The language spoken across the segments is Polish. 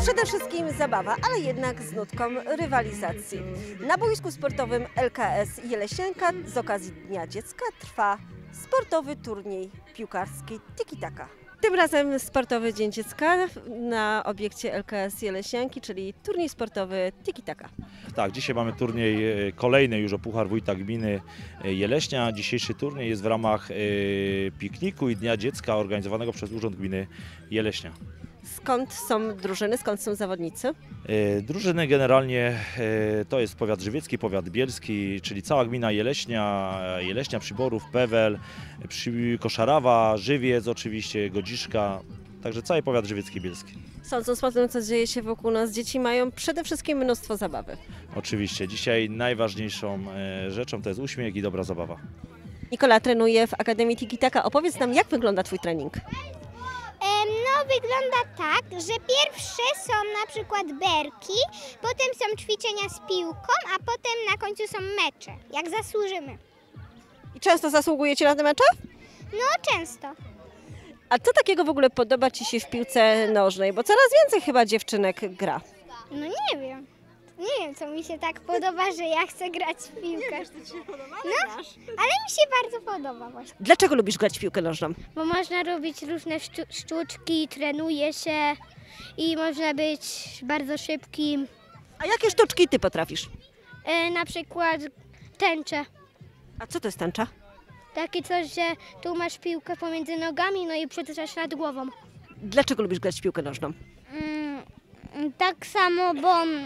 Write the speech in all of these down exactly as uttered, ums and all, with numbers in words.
Przede wszystkim zabawa, ale jednak z nutką rywalizacji. Na boisku sportowym L K S Jeleśnianka z okazji Dnia Dziecka trwa sportowy turniej piłkarski Tiki-Taka. Tym razem sportowy Dzień Dziecka na obiekcie L K S Jeleśnianki, czyli turniej sportowy Tiki-Taka. Tak, dzisiaj mamy turniej kolejny już o Puchar Wójta Gminy Jeleśnia. Dzisiejszy turniej jest w ramach pikniku i Dnia Dziecka organizowanego przez Urząd Gminy Jeleśnia. Skąd są drużyny, skąd są zawodnicy? Drużyny generalnie to jest powiat żywiecki, powiat bielski, czyli cała gmina Jeleśnia, Jeleśnia, Przyborów, Pewel, Koszarawa, Żywiec oczywiście, Godziszka, także cały powiat żywiecki i bielski. Sądząc po tym, co dzieje się wokół nas, dzieci mają przede wszystkim mnóstwo zabawy. Oczywiście, dzisiaj najważniejszą rzeczą to jest uśmiech i dobra zabawa. Nikola trenuje w Akademii Tiki-Taka. Opowiedz nam, jak wygląda Twój trening? No wygląda tak, że pierwsze są na przykład berki, potem są ćwiczenia z piłką, a potem na końcu są mecze, jak zasłużymy. I często zasługujecie na te mecze? No często. A co takiego w ogóle podoba Ci się w piłce nożnej? Bo coraz więcej chyba dziewczynek gra. No nie wiem. Nie wiem, co mi się tak podoba, że ja chcę grać w piłkę. Co Ci się podoba? No, ale mi się bardzo podoba właśnie. Dlaczego lubisz grać w piłkę nożną? Bo można robić różne sztuczki, trenuje się i można być bardzo szybkim. A jakie sztuczki Ty potrafisz? E, na przykład tęcze. A co to jest tęcza? Takie coś, że tu masz piłkę pomiędzy nogami, no i przetrzasz nad głową. Dlaczego lubisz grać w piłkę nożną? Mm, tak samo, bo mm,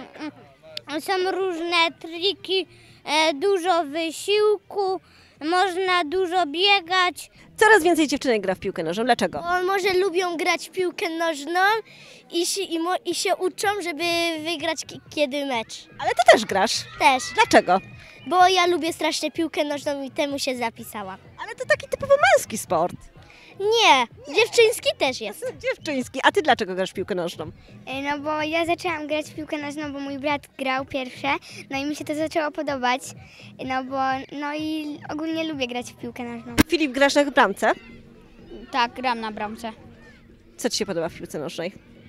są różne triki, e, dużo wysiłku, można dużo biegać. Coraz więcej dziewczynek gra w piłkę nożną. Dlaczego? Bo może lubią grać w piłkę nożną i się, i, mo, i się uczą, żeby wygrać kiedy mecz. Ale Ty też grasz. Też, Dlaczego? bo ja lubię strasznie piłkę nożną i temu się zapisałam. Ale to taki typowo męski sport. Nie, dziewczyński też jest. Dziewczyński. A Ty dlaczego grasz w piłkę nożną? No bo ja zaczęłam grać w piłkę nożną, bo mój brat grał pierwsze, no i mi się to zaczęło podobać, no bo, no i ogólnie lubię grać w piłkę nożną. Filip, grasz na bramce. Tak, gram na bramce. Co Ci się podoba w piłce nożnej?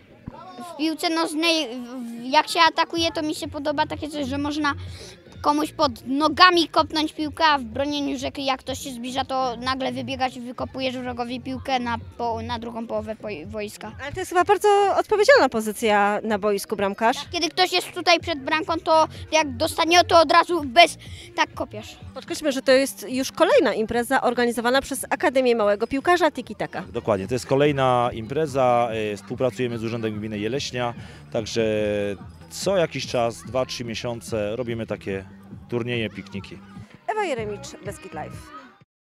W piłce nożnej, jak się atakuje, to mi się podoba takie coś, że można komuś pod nogami kopnąć piłkę, a w bronieniu, że jak ktoś się zbliża, to nagle wybiegasz i wykopujesz wrogowi piłkę na, po, na drugą połowę wojska. Ale to jest chyba bardzo odpowiedzialna pozycja na boisku, bramkarz. Kiedy ktoś jest tutaj przed bramką, to jak dostanie, to od razu bez, tak kopiesz. Podkreślmy, że to jest już kolejna impreza organizowana przez Akademię Małego Piłkarza Tiki-Taka. Dokładnie, to jest kolejna impreza, współpracujemy z Urzędem Gminy Jeleśnia, także co jakiś czas, dwa trzy miesiące robimy takie turnieje, pikniki. Ewa Jeremicz, Beskid Live.